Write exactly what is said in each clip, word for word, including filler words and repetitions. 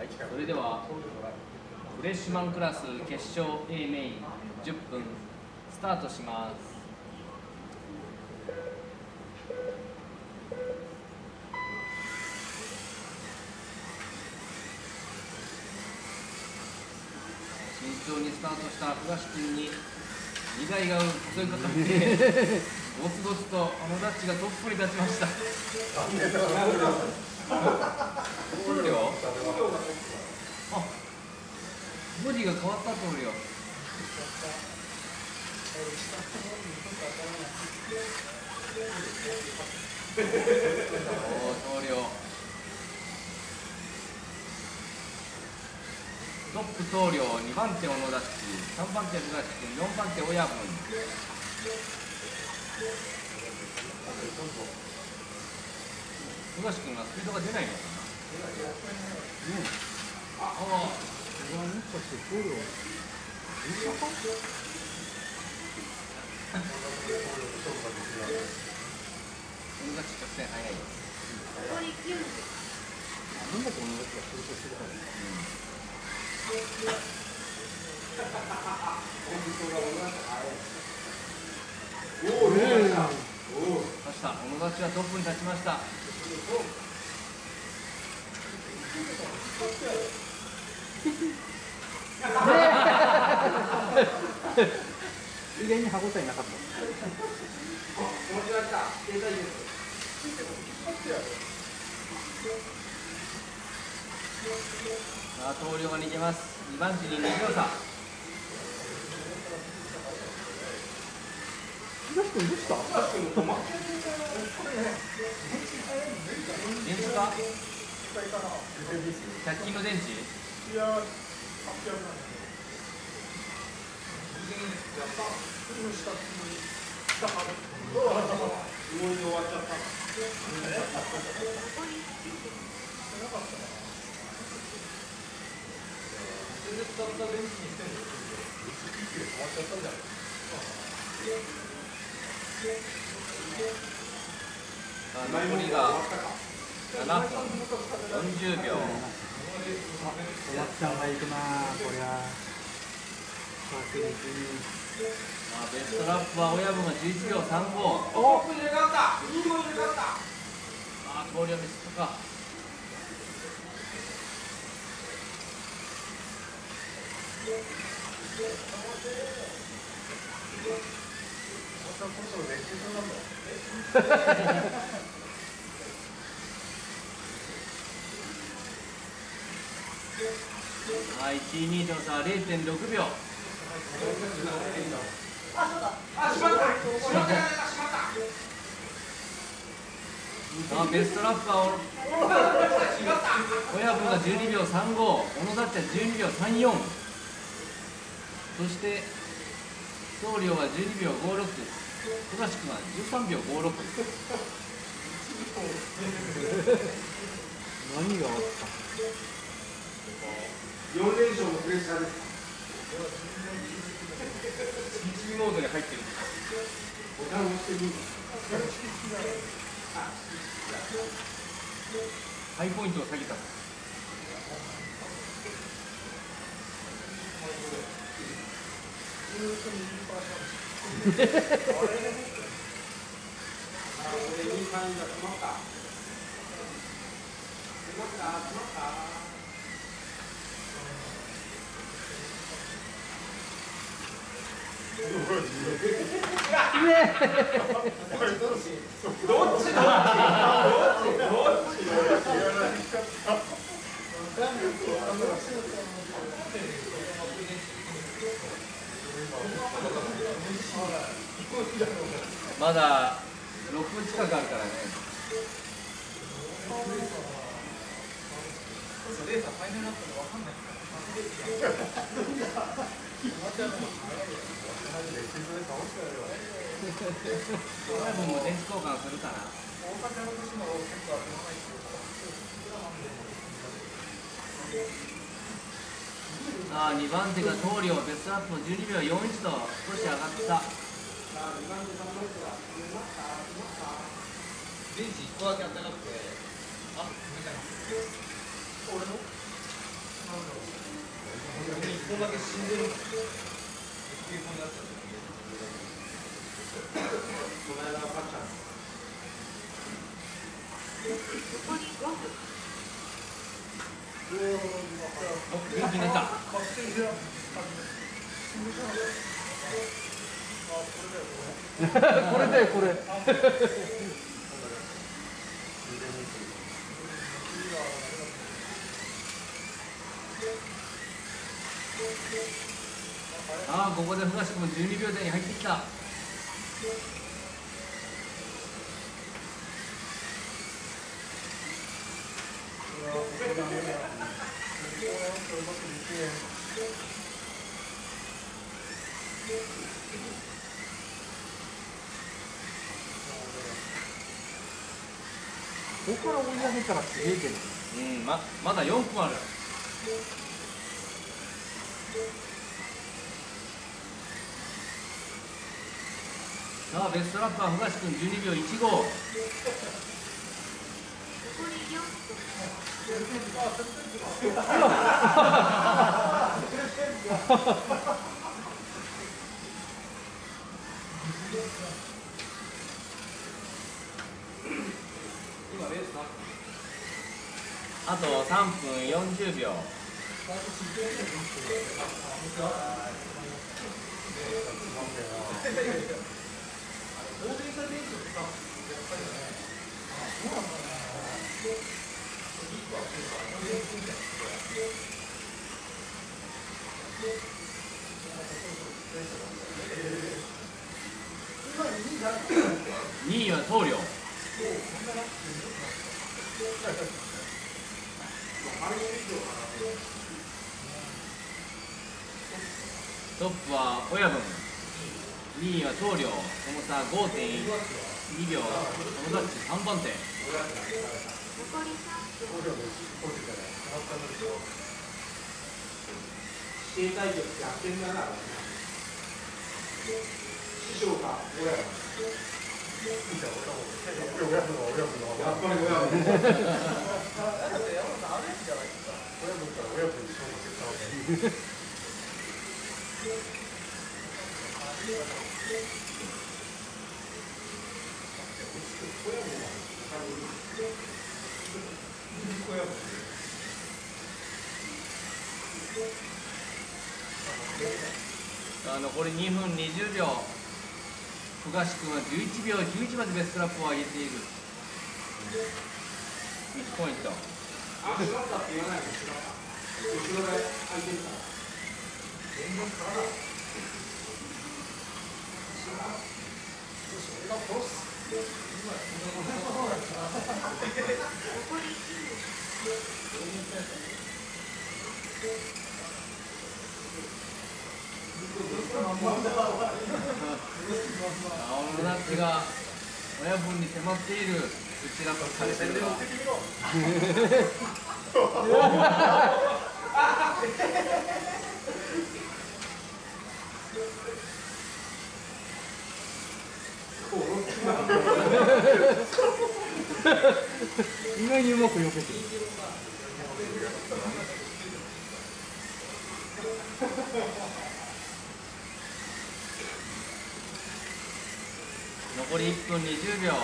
それではフレッシュマンクラス決勝 A メインじゅっぷんスタートします。慎重にスタートした東君ににだいが襲いかかってゴツゴツとあのダッチがトップに立ちました。通るよ。あ、ボディが変わった通るよ。おお、通るよ。トップ棟梁、にばん手小野田っち、さんばん手東君、よんばん手親分。東君はスピードが出ないのかな。うん。ああ。これはもしかして棟梁。一緒か。小野田っち直線速いよ。なんだか小野田っちが仕事してるから。うんおお、出ました。小野田ちはトップに立ちました。 意外に歯応えなかった。 さあ、棟梁が逃げます。にばん手ににびょう差。 東君どうした？ 電池か？ひゃく均の電池？いや、はっぴゃくなんですよ。やった。すぐしたつもり。動いで終わっちゃった。全然使った電池にしても変わっちゃったんじゃないあ残りがななふんよんじゅうびょう。 おやっちゃんがいくなこりゃ。確実にあベストラップは親分がじゅういちびょうさんご。 おっ入れ替わったいいとこ入れ替わった。 あ棟梁ミスったか。はい、いちいにとの差は れいてんろくびょう。 あ、しまった。しまった。 あベストラップは親分がじゅうにびょうさんご、小野田っちはじゅうにびょうさんよん。そして棟梁はじゅうにびょうごろく、東君はじゅうさんびょうごろく。 何があった？ よん連勝のプレッシャーです。 一モードに入ってる。 ボタンを押してみる。 ハイポイントを下げた。 どっちまだろっぷん近くあるからね。レーサーファイナルになったの分かんない親分も電子交換するかな。ああ、にばん手が棟梁ベストアップのじゅうにびょうよんいちと少し上がった。電池いっこだけあったかくて、あ、冷たい。俺の？ こんだけ死んでるの。この間のパッチャン。 お、元気になった。 これだよこれ。 ああ、ここで東君じゅうにびょう台に入ってきた。 ここから追い上げたらすげえけど。 うん、ま、まだよんぷんある。さあ、ベストラップは東君じゅうにびょういちご。 今レースな。 あとさんぷんよんじゅうびょう。にいは棟梁。トップは親分、にいは棟梁、その差 ごてんにびょう、そのタッチさんばんて。 指定対決逆転だな。師匠か親分。やっぱり親分。 さあ、残りにふんにじゅうびょう。東君はじゅういちびょうじゅういちまでベストラップを上げている。いちポイント。 あ、しまったって言わないでしまった。後ろで空いてるから。全然からな。俺が殺す。 青のナッチが親分に迫っている。うちらとされてるが。 意外にうまく避けてる。 残りいっぷんにじゅうびょう。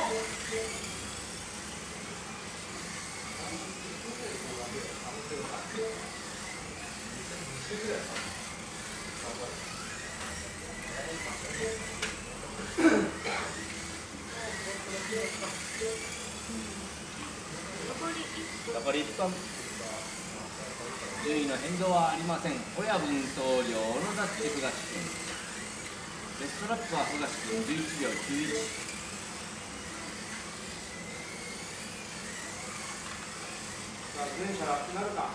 残りいっぷん。順位の変動はありません。親分棟梁、小野田地東君。ベストラップは東君じゅういちびょうきゅういち。 全車ラップなるか。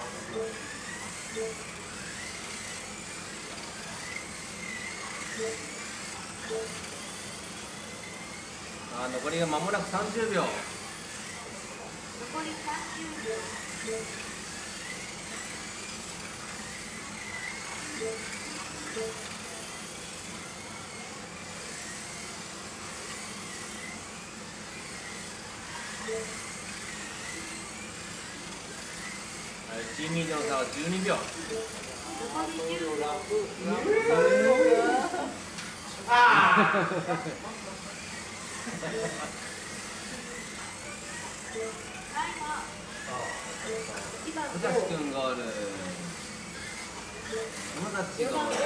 あ、残りが間もなくさんじゅうびょう。 残りさんじゅうびょう。 はい、 チームの差はじゅうにびょう。 残りじゅうびょう。タイマー。いちばん武蔵君ゴール。友達ゴール。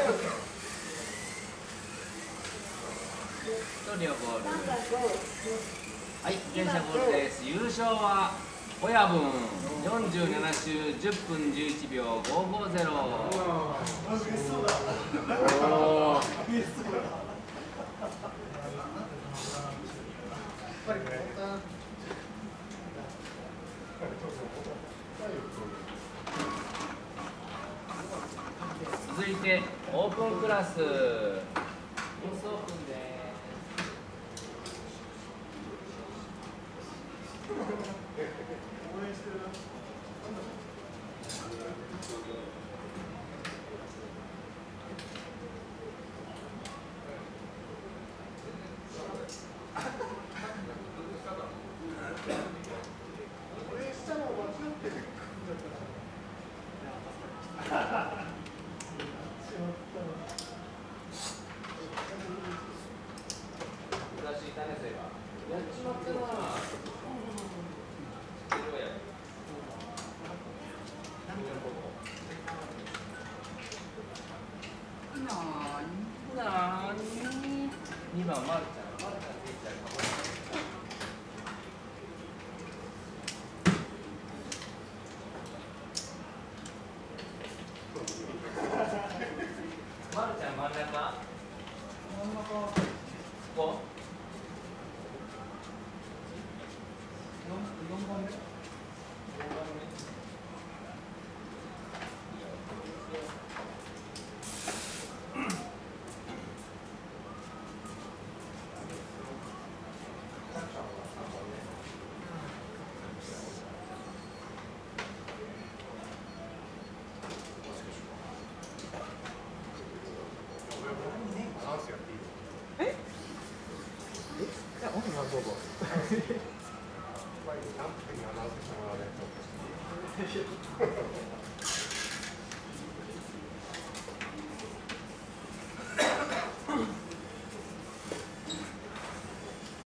ストリオゴール。はい、電車ゴールです。優勝は親分よんじゅうなな周じゅっぷんじゅういちびょうごごゼロ。おー。続いてオープンクラス。ニュースオープンです。やっちまったな。なーににばんまるちゃん。まるちゃんでいっちゃうかも。まるちゃん真ん中。真ん中。ここ。よんばんめ。よんばんめ。 どうぞ。 キャンプにアナウンスしてもらわないと。